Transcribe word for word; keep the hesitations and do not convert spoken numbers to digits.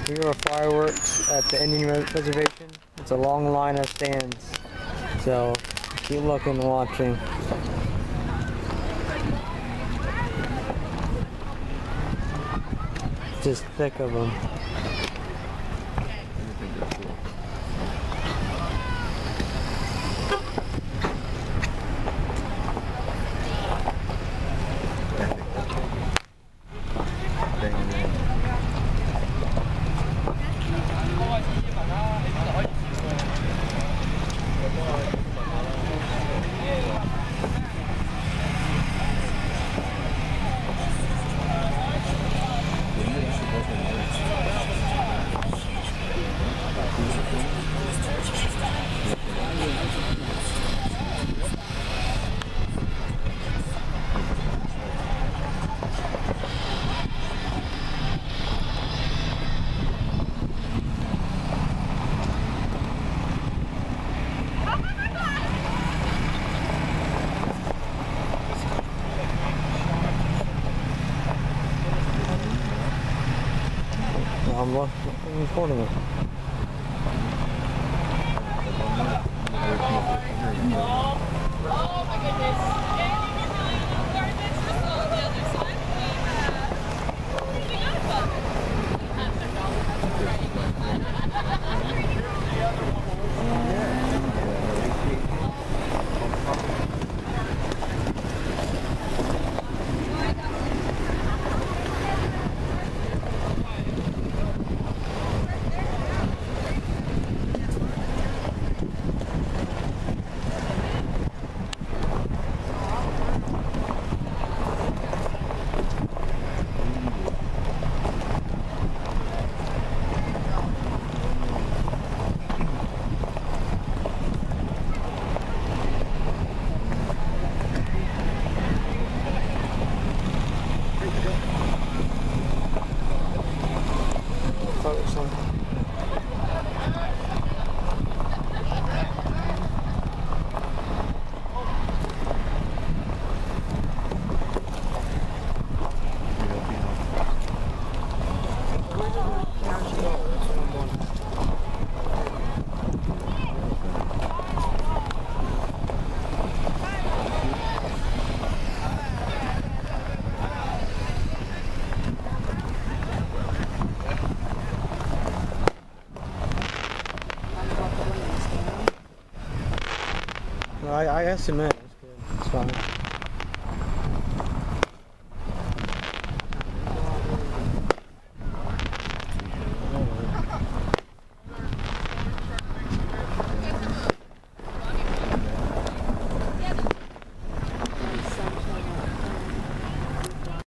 Here are fireworks at the Indian Reservation. It's a long line of stands, so keep looking and watching. Just thick of them. I'm recording it. Oh my goodness. I, I asked him that.